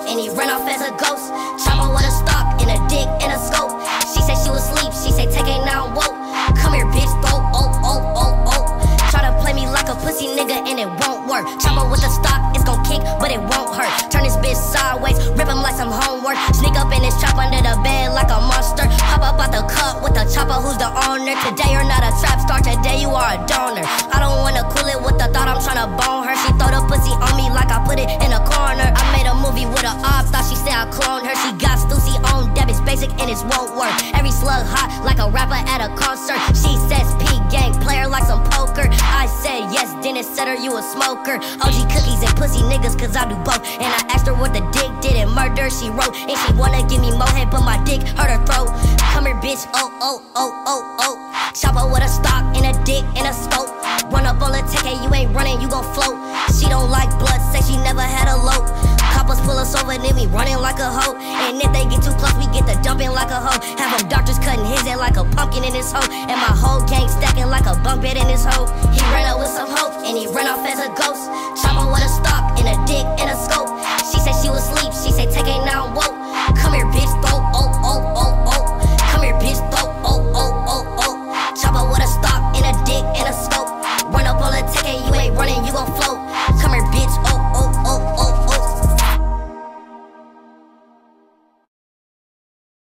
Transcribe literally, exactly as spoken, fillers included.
and he ran off as a ghost. Chopper with a stock and a dick and a scope. She said she was asleep, she said Tay-k now I'm woke. Come here bitch, throw, oh, oh, oh, oh. Try to play me like a pussy nigga and it won't work. Chopper with a stock, it's gon' kick, but it won't hurt. Turn this bitch sideways, rip him like some homework. Sneak up in this trap under the bed like a monster. Hop up out the cup with the chopper, who's the owner? Today you're not a trap star, today you are a donor. I don't wanna cool it with the thought I'm tryna bone her. She throw the pussy on me like I put it in a corner. I made a movie with a op, thought she said I cloned her. She got Stussy on debit, basic and it won't work. Every slug hot like a rapper at a concert. She says P gang player like some poker. I said yes, then it said her you a smoker. O G cookies and pussy niggas cause I do both. And I asked her what the dick did and murder she wrote. And she wanna give me more head but my dick hurt her throat. Come here bitch, oh oh oh oh oh. Chopper with a stock and a dick and a scope. Run up on the Tay-k, you ain't running, you gon' float. She don't like blood, say she never had a lope. Coppers pull us over, then we running like a hoe. And if they get too close, we get the dumping like a hoe. Have them doctors cutting his head like a pumpkin in his hoe. And my whole gang stacking like a bunk bed in his hoe. He ran up with some hope, and he ran off as a ghost. Chopper with a stock and a dick